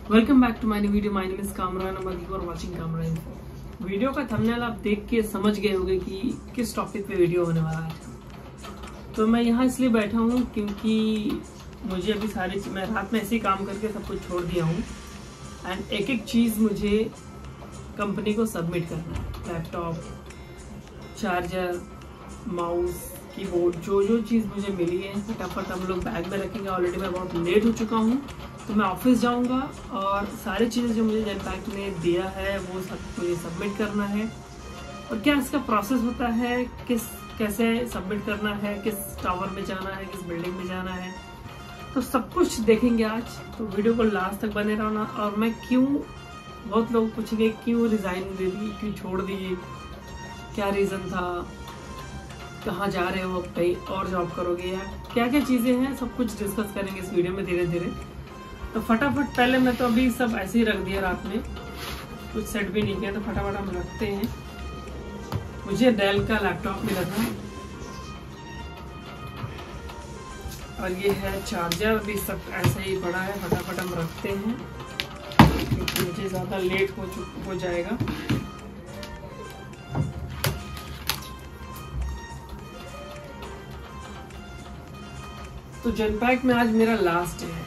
Welcome back to my new video. My name is Kamran Ahmad, you are watching Kamran info. Video का thumbnail आप देख के समझ गए होंगे कि किस टॉपिक पे वीडियो होने वाला है। तो मैं यहाँ इसलिए बैठा हूँ क्योंकि मुझे अभी मैं रात में ऐसे ही काम करके सब कुछ छोड़ दिया हूँ एंड एक एक चीज़ मुझे कंपनी को सबमिट करना है। लैपटॉप, चार्जर, माउस, कीबोर्ड, जो चीज़ मुझे मिली है फटाफट हम लोग बैग में रखेंगे। ऑलरेडी मैं बहुत लेट हो चुका हूँ, तो मैं ऑफिस जाऊँगा और सारी चीज़ें जो मुझे जनपैक ने दिया है वो सब मुझे सबमिट करना है। और क्या इसका प्रोसेस होता है, कैसे सबमिट करना है, किस टावर में जाना है, किस बिल्डिंग में जाना है, तो सब कुछ देखेंगे आज। तो वीडियो को लास्ट तक बने रहना। और मैं बहुत लोग पूछेंगे क्यों रिज़ाइन दे दी, क्यों छोड़ दी, क्या रीज़न था, कहाँ जा रहे हो, अब कहीं और जॉब करोगे या क्या क्या चीज़ें हैं, सब कुछ डिस्कस करेंगे इस वीडियो में धीरे धीरे। तो फटाफट पहले मैं तो अभी सब ऐसे ही रख दिया, रात में कुछ सेट भी नहीं किया, तो फटाफट हम रखते हैं। मुझे डेल का लैपटॉप मिला था और ये है चार्जर, भी सब ऐसे ही पड़ा है। फटाफट हम रखते हैं क्योंकि मुझे ज़्यादा लेट हो जाएगा। तो जनपैक में आज मेरा लास्ट है।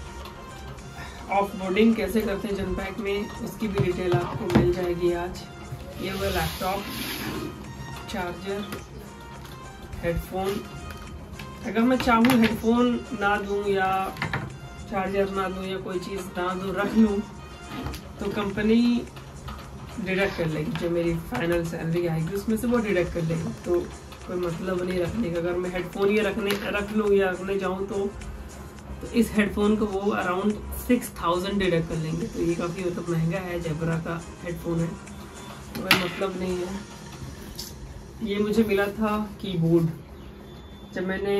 ऑफ बोर्डिंग कैसे करते हैं जनपैक में, उसकी भी डिटेल आपको मिल जाएगी आज। ये हुआ लैपटॉप, चार्जर, हेडफोन। अगर मैं चाहूँ हेडफोन ना दूँ या चार्जर ना दूँ या कोई चीज़ ना दूँ, रख लूँ, तो कंपनी डिडक्ट कर लेगी। जो मेरी फाइनल सैलरी आएगी उसमें से वो डिडक्ट कर लेगी। तो कोई मतलब नहीं रखने का। अगर मैं हेडफोन ये रख लूँ या रखने जाऊँ तो इस हेडफोन को वो अराउंड 6000 डिडक्ट कर लेंगे। तो ये काफ़ी मतलब महंगा है, जेब्रा का हेडफोन है, तो कोई मतलब नहीं है। ये मुझे मिला था कीबोर्ड, जब मैंने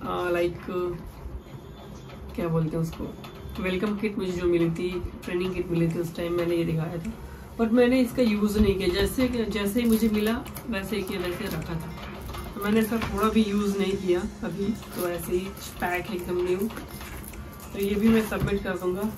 क्या बोलते हैं उसको, वेलकम किट मुझे जो मिली थी, ट्रेनिंग किट मिली थी, उस टाइम मैंने ये दिखाया था, बट मैंने इसका यूज़ नहीं किया। जैसे ही मुझे मिला वैसे ही वैसे रखा था, तो मैंने इसका थोड़ा भी यूज़ नहीं किया अभी। तो ऐसे ही पैक है एकदम न्यू। तो ये भी मैं सबमिट कर दूंगा।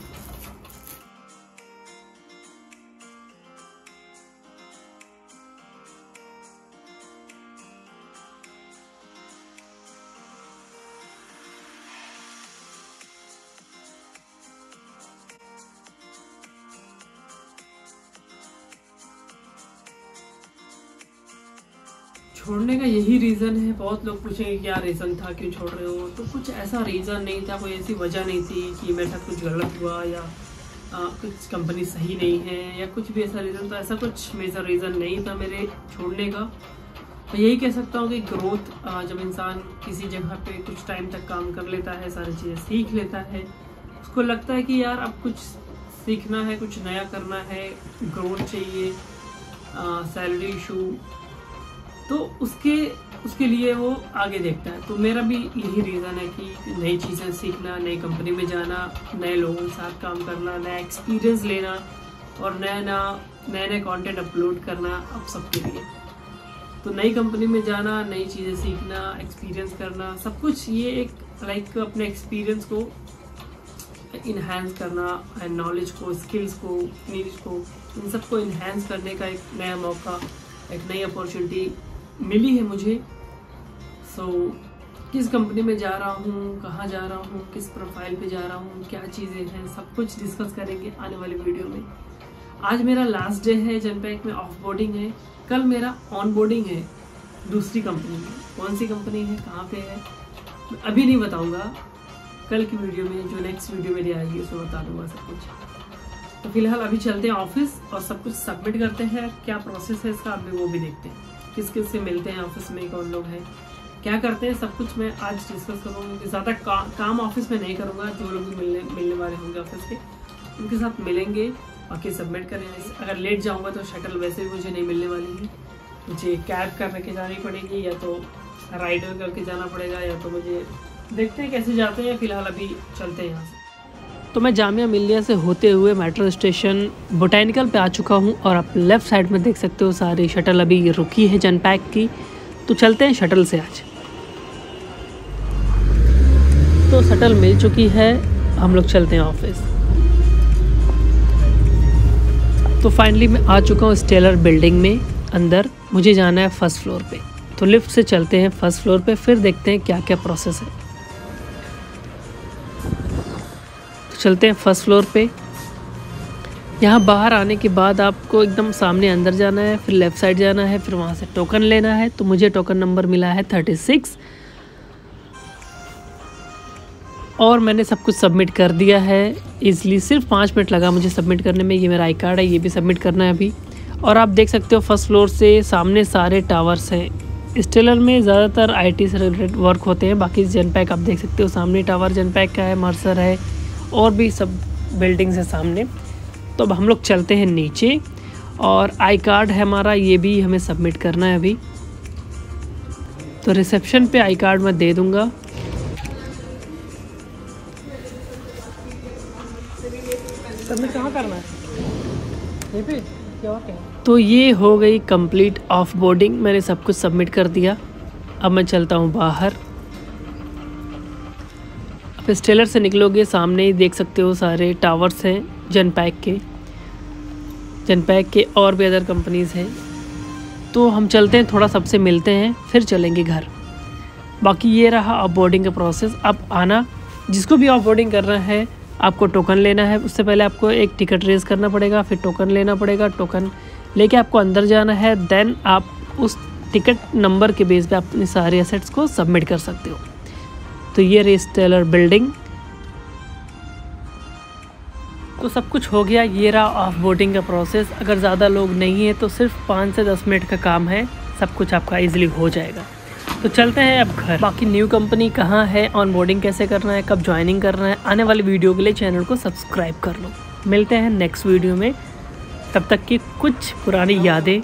छोड़ने का यही रीज़न है। बहुत लोग पूछेंगे क्या रीज़न था, क्यों छोड़ रहे हो, तो कुछ ऐसा रीज़न नहीं था, कोई ऐसी वजह नहीं थी कि मेरे साथ कुछ गलत हुआ या कुछ कंपनी सही नहीं है या कुछ भी ऐसा रीज़न। तो ऐसा कुछ मेजर रीज़न नहीं था मेरे छोड़ने का। तो यही कह सकता हूँ कि ग्रोथ, जब इंसान किसी जगह पे कुछ टाइम तक काम कर लेता है, सारी चीज़ें सीख लेता है, उसको लगता है कि यार अब कुछ सीखना है, कुछ नया करना है, ग्रोथ चाहिए, सैलरी इशू, तो उसके लिए वो आगे देखता है। तो मेरा भी यही रीज़न है कि नई चीज़ें सीखना, नई कंपनी में जाना, नए लोगों के साथ काम करना, नया एक्सपीरियंस लेना और नए कंटेंट अपलोड करना अब सबके लिए। तो नई कंपनी में जाना, नई चीज़ें सीखना, एक्सपीरियंस करना, सब कुछ ये एक अपने एक्सपीरियंस को इन्हांस करना, नॉलेज को, स्किल्स को, नीड्स को, इन सबको इन्हांस करने का एक नया मौका, एक नई अपॉर्चुनिटी मिली है मुझे। किस कंपनी में जा रहा हूँ, कहाँ जा रहा हूँ, किस प्रोफाइल पे जा रहा हूँ, क्या चीज़ें हैं, सब कुछ डिस्कस करेंगे आने वाली वीडियो में। आज मेरा लास्ट डे है जनपैक में, ऑफ बोर्डिंग है। कल मेरा ऑन बोर्डिंग है दूसरी कंपनी में। कौन सी कंपनी है, कहाँ पे है, अभी नहीं बताऊँगा। कल की वीडियो में, जो नेक्स्ट वीडियो मेरी आएगी, उसमें बता दूँगा सब कुछ। तो फिलहाल अभी चलते हैं ऑफिस और सब कुछ सबमिट करते हैं। क्या प्रोसेस है इसका अभी वो भी देखते हैं, किस किस से मिलते हैं ऑफिस में, कौन लोग हैं, क्या करते हैं, सब कुछ मैं आज डिस्कस करूँगा। ज़्यादा काम ऑफिस में नहीं करूँगा। जो लोग भी मिलने वाले होंगे ऑफिस के, उनके साथ मिलेंगे, बाकी सबमिट करेंगे। अगर लेट जाऊँगा तो शटल वैसे भी मुझे नहीं मिलने वाली है, मुझे कैब करके जानी पड़ेगी या तो राइडर करके जाना पड़ेगा, या तो मुझे देखते हैं कैसे जाते हैं। फिलहाल अभी चलते हैं यहाँ से। तो मैं जामिया मिल्लिया से होते हुए मेट्रो स्टेशन बोटैनिकल पे आ चुका हूँ और आप लेफ़्ट साइड में देख सकते हो सारी शटल अभी रुकी है जनपैक की। तो चलते हैं शटल से आज। तो शटल मिल चुकी है, हम लोग चलते हैं ऑफिस। तो फाइनली मैं आ चुका हूँ स्टेलर बिल्डिंग में अंदर। मुझे जाना है फर्स्ट फ्लोर पे, तो लिफ्ट से चलते हैं फर्स्ट फ्लोर पे, फिर देखते हैं क्या क्या प्रोसेस है। तो चलते हैं फर्स्ट फ्लोर पे। यहाँ बाहर आने के बाद आपको एकदम सामने अंदर जाना है, फिर लेफ़्ट साइड जाना है, फिर वहाँ से टोकन लेना है। तो मुझे टोकन नंबर मिला है 36 और मैंने सब कुछ सबमिट कर दिया है ईज़िली। सिर्फ 5 मिनट लगा मुझे सबमिट करने में। ये मेरा आई कार्ड है, ये भी सबमिट करना है अभी। और आप देख सकते हो फर्स्ट फ्लोर से सामने सारे टावर्स हैं। स्टेलर में ज़्यादातर IT से रिलेटेड वर्क होते हैं। बाकी जनपैक आप देख सकते हो सामने टावर जनपैक का है, मर्सर है और भी सब बिल्डिंग्स है सामने। तो अब हम लोग चलते हैं नीचे और आई कार्ड है हमारा, ये भी हमें सबमिट करना है अभी। तो रिसेप्शन पे आई कार्ड मैं दे दूँगा। सबमिट कहाँ करना है? यहीं पे क्या और क्या? तो ये हो गई कंप्लीट ऑफ बोर्डिंग। मैंने सब कुछ सबमिट कर दिया। अब मैं चलता हूँ बाहर। अब स्टेलर से निकलोगे सामने ही देख सकते हो सारे टावर्स हैं जनपैक के और भी अदर कंपनीज़ हैं। तो हम चलते हैं, थोड़ा सबसे मिलते हैं, फिर चलेंगे घर। बाकी ये रहा ऑफ बोर्डिंग का प्रोसेस। अब आना, जिसको भी ऑफ बोर्डिंग करना है आपको टोकन लेना है। उससे पहले आपको एक टिकट रेज करना पड़ेगा, फिर टोकन लेना पड़ेगा। टोकन लेके आपको अंदर जाना है। देन आप उस टिकट नंबर के बेस पे अपने सारे एसेट्स को सबमिट कर सकते हो। तो ये रही स्टेलर बिल्डिंग। तो सब कुछ हो गया। ये रहा ऑफ बोर्डिंग का प्रोसेस। अगर ज़्यादा लोग नहीं है तो सिर्फ 5 से 10 मिनट का काम है, सब कुछ आपका ईजिली हो जाएगा। तो चलते हैं अब घर। बाकी न्यू कंपनी कहाँ है, ऑन बोर्डिंग कैसे करना है, कब ज्वाइनिंग करना है, आने वाली वीडियो के लिए चैनल को सब्सक्राइब कर लो। मिलते हैं नेक्स्ट वीडियो में, तब तक की कुछ पुरानी यादें।